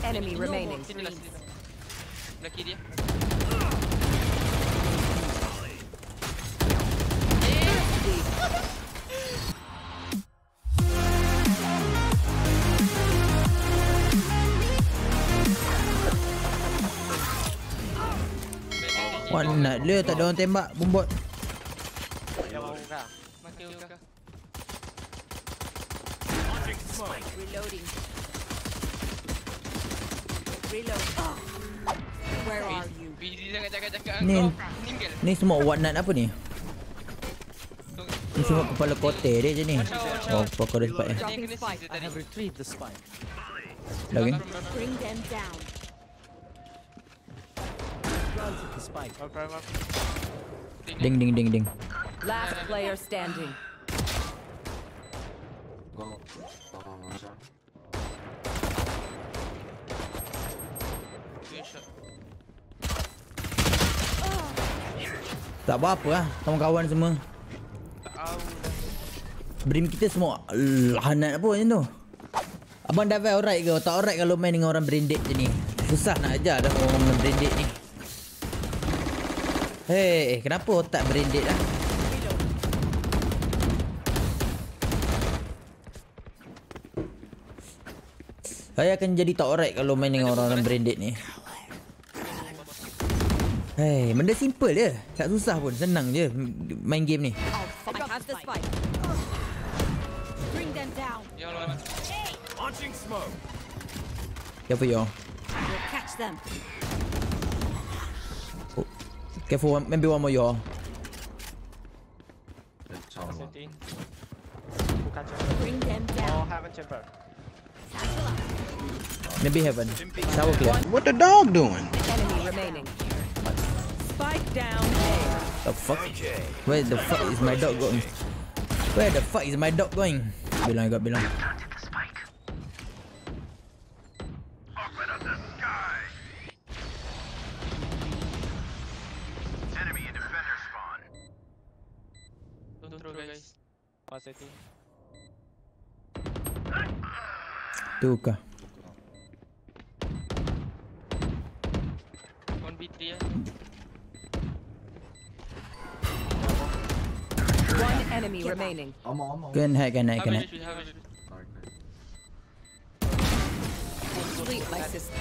enemy remaining. Laki dia. Nak dia tak ada orang tembak bombot. Reloading. Reload. Where are you? Busy sangat cakap-cakap Ni, kau meninggal. ni semua whatnot apa ni? Ni semua kepala kote dia je ni. Oh, pokok dia spike. Dropping spike. I have retrieved the spike. Lagi. Bring them down. Planted the spike. Ding ding ding ding. Last player standing. Tak apa-apa lah kawan-kawan semua. Brim kita semua lahanat apa macam tu. Abang David alright ke? Tak alright kalau main dengan orang branded je ni. Susah nak ajar dah orang branded ni. Hei, kenapa otak branded lah? Saya akan jadi tak alright kalau main dengan orang-orang branded ni. Hei, benda simple je. Tak susah pun, senang je main game ni. I have the spike. Bring them down. Ya Allah. Launching smoke. Careful yo. We'll catch them. Oh. Careful, maybe one more yo. Bring them down. Maybe heaven. Tower clear. What the dog doing? Enemy remaining. Spike down A. The fuck? Where the fuck is my dog going? Where the fuck is my dog going? Bilang agak bilang. Open up the sky. Enemy and defender spawn. Don't throw guys. Tu kah? 1v3 ya. One enemy remaining. Can hack. Sleep, my sister.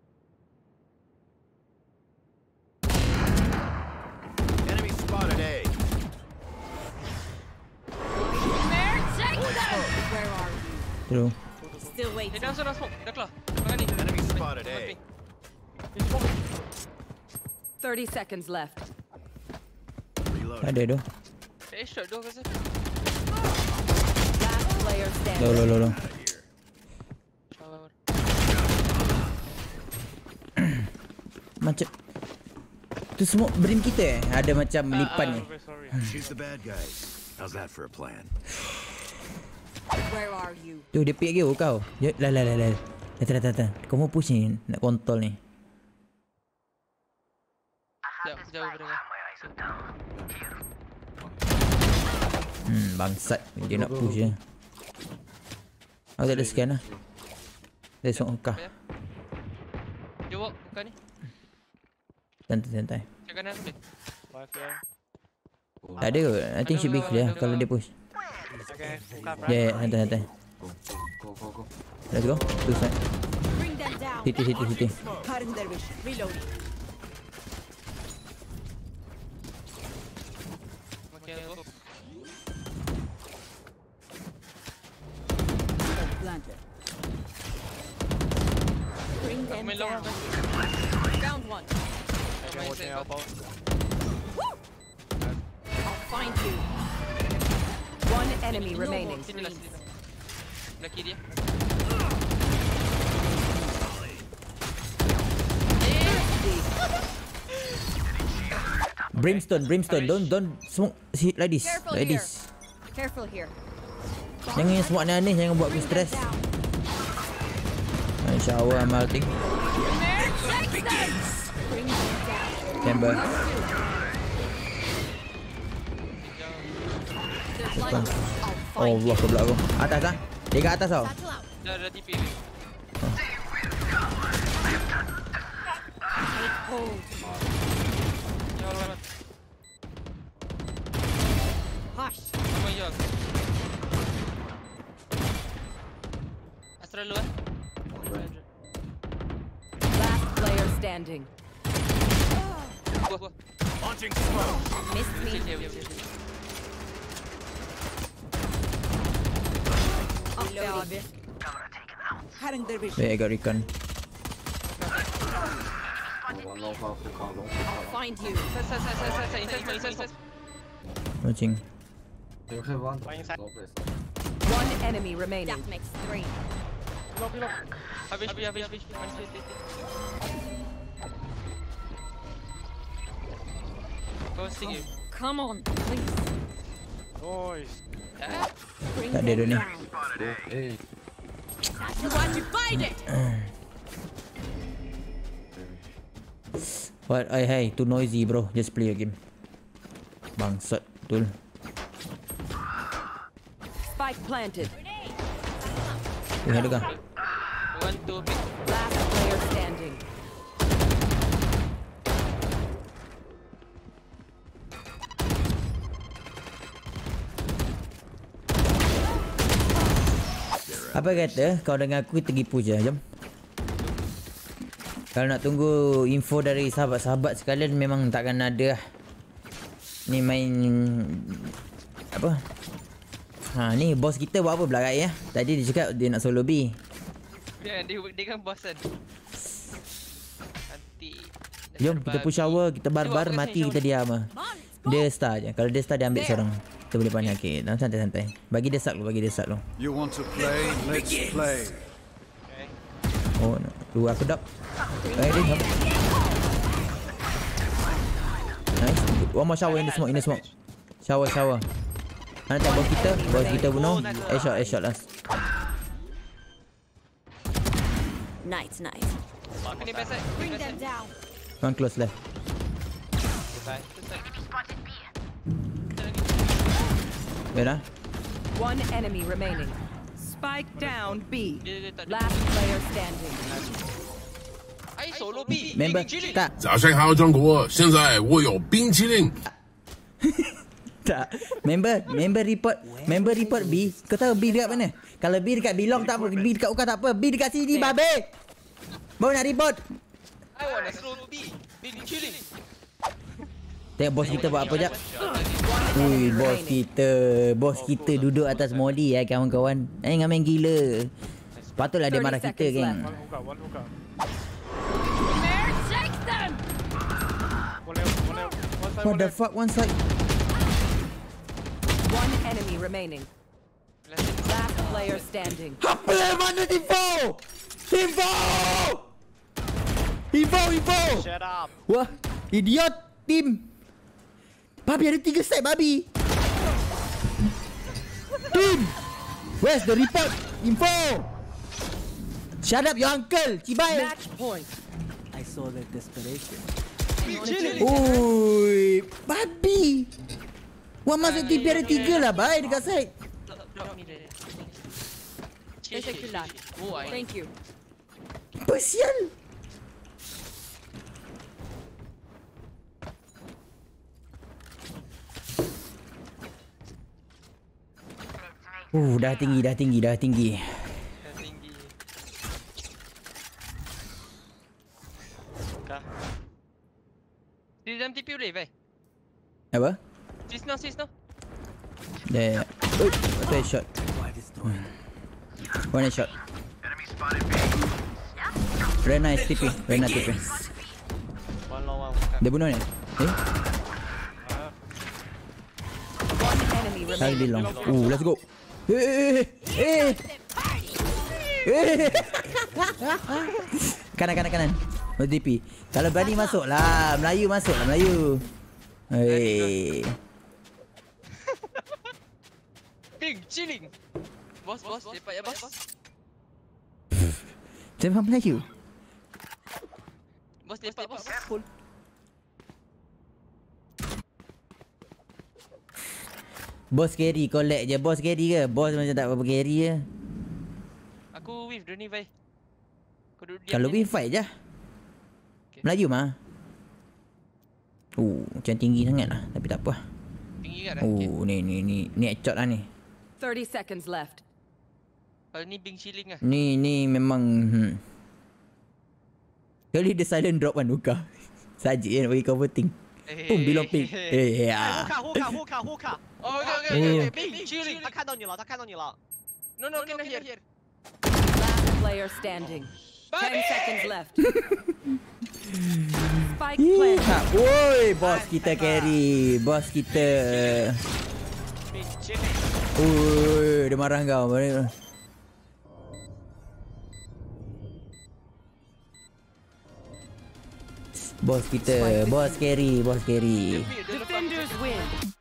Enemy spotted A. Where are you? True. Still waiting. Dia dah smoke. Dah keluar. Belakang ni. Enemy spotted A. 30 seconds left. Ada tu. Shot dua kasi. Last player standing. Lo. Macam tu semua brim kita ada macam lipan ni. She's the bad guy. How's that for a plan? Where are you? Tu dia pick kau kau. Lah. Datang. Kau mau push ni nak kontrol ni. Jauh berapa? Bangsat dia nak push je. Aku tak ada scan lah. Dia sok kah. Jawab bukan ni. Santai. Cek kanan boleh. Tak ada kot. I think should be clear kalau dia push. Yeah, santai. Go. Let's go. Two side. Bring them down. City. Karim Dervish, reloading. Makin aku. Planted. Bring them Main long. down. Found one. I'll find you. One enemy remaining. Sini lah. Laki dia. Brimstone. Don't smoke like this. Careful here. Jangan smoke aneh, jangan buat aku stress. InsyaAllah I'm ulting. Chamber. Allah ke belakang. Atas ah. Dia kat atas tau. Dah TP. Ya Allah. Hush. Sama je aku. Astra lu Last player standing. Gua. Launching smoke. Missed me. Up there abi. Cutting their vision. Wait, I got recon. I'll find you. Inside. Watching. One enemy remaining. That makes 3. Habis. Kau sing you. Come on, please. Bring Tak ada them dia ni. down. That's the one you find it. What? Hey, too noisy bro. Just play a game. Bangsat, betul. Spike planted. Tengah dengar. 1, 2, pick. Last player standing. Apa kata kau dengan aku tergipu je, jom. Kalau nak tunggu info dari sahabat-sahabat sekalian memang takkan ada lah. Ni main apa? Ni bos kita buat apa pula kat ya? Tadi dia cakap dia nak solo B. Dia kan bosan. Nanti. Jom kita push shower, kita barbar, mati kita diam lah. Dia star je. Kalau dia star dia ambil seorang. Kita boleh pandang. Okay, santai-santai. Bagi dia sub dulu, You want to play? Let's play. Oh, no. Dua aku dap. Dia jom. Nice. One more shower in the smoke. Shower. Mana tak bos kita bunuh. Shot last. Nice. Ini best side. Bring them down. One close left. Wait lah. One enemy remaining. Spike down B. Dia tak ada. Last player standing. I solo B. Member tak. 早上好，中国！现在我有冰淇淋。 Tak. Member report B. Kau tahu B dekat mana? Kalau B dekat Bilong tak apa, B dekat Uka tak apa, B dekat CD babe. Baru nak report. I wanna solo B. Big chilling. Tengok bos kita buat apa jap. Ui, bos kita duduk atas molly kawan-kawan. Jangan main gila. Patutlah dia marah kita, geng. What the fuck, one side. One enemy remaining. Last player standing. Apa mana info? Shut up. Wah, idiot tim. Babi ada 3 set babi. Tim. Where's the report? Info. Shut up your uncle. Cibai. Match point. I saw that desperation. Oi, babi. Wah, masuk TV ada 3 lah, bye dekat side. Drop me there. Teşekkürler. Thank you. Pasial. Dah tinggi. Dah tinggi. Di dalam TP boleh, Vai? Apa? Sis no. There. Oi, what a shot. One shot. Very nice TP. Dia bunuh ni. One enemy Saya remaining. bilang. Let's go. Kanan. OTP. Kalau berani masuklah. Melayu. Hei. Big chilling. Bos, cepat ya, bos. Jangan Melayu. Bos cepat, bos. Bos carry, collect je. Bos carry ke? Bos macam tak apa carry je. Aku wave dia ni, Vai. Kau duduk diam. Kalau je ni. win fight je. Melayu mah. Macam tinggi sangat lah. Tapi tak apa. Tinggi kat dah. Okay. Ni headshot lah ni. 30 seconds left. Kalau ni Bing Chilling lah. Ni memang kali dia silent drop kan Luka. Saja nak bagi kau voting. Boom, below ping. Ya. Hookah. Oh, okay. Bing Chilling. 他看到你了，他看到你了。 No, can I hear? Last player standing. 10 seconds left. Spike planted. Woi, bos kita carry. Bos kita. Oi, dia marah kau. Bos kita, bos carry. Defenders win.